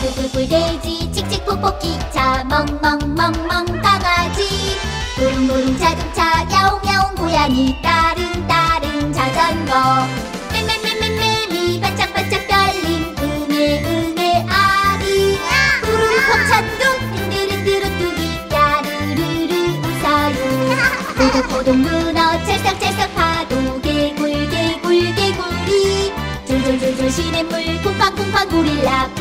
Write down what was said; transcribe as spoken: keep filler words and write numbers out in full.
꿀꿀꿀 돼지 칙칙 폭폭 기차 멍멍멍멍 강아지 무릉무릉 자동차 야옹야옹 고양이 따릉따릉 자전거 맴맴맴맴맴이 반짝반짝 별님 응애 응애 아리 우르르 콩찬둥 흔들흔들 오뚜기 야르르르 웃어요 포동포동 문어 찰싹찰싹 파도 개굴 개굴 개구리 줄줄줄줄 시냇물 쿵쾅쿵쾅 고릴라